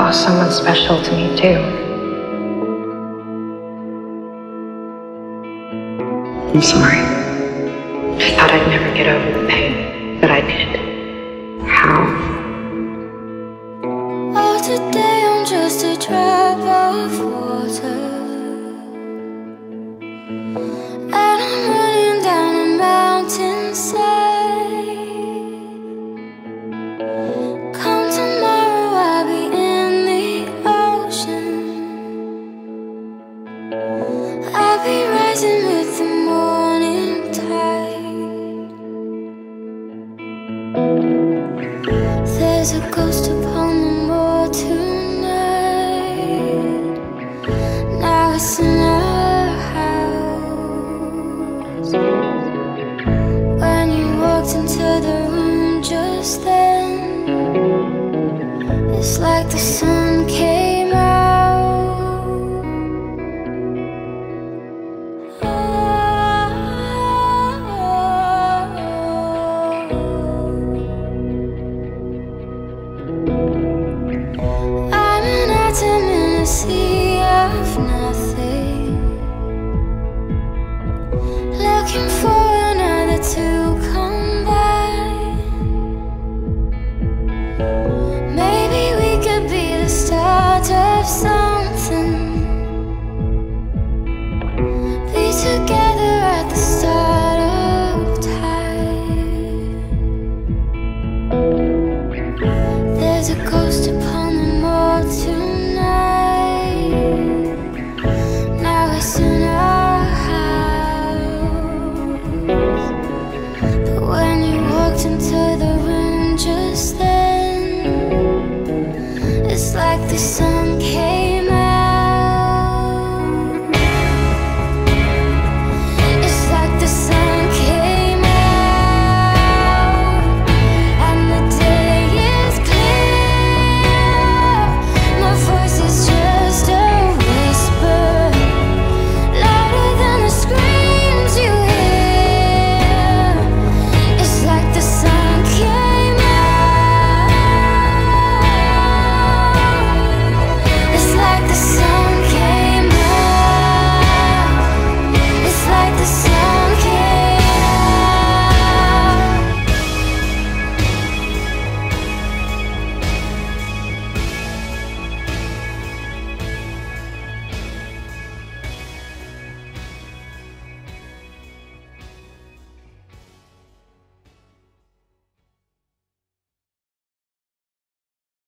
lost someone special to me too. I'm sorry. I thought I'd never get over the pain, but I did. How? Oh, today I'm just a drop of water, and I'm running down a mountainside. Come tomorrow, I'll be in the ocean. I'll be rising with the morning tide. There's a ghost upon the moor tonight. Now it's in our house. When you walked into the room just then, it's like the sun came out. I'm an atom in a sea of nothing, looking for another to come by. Maybe we could be the start of something, be together at the start of time. There's a ghost upon the moor tonight. Now it's in our house. But when you walked into the room just then, it's like the sun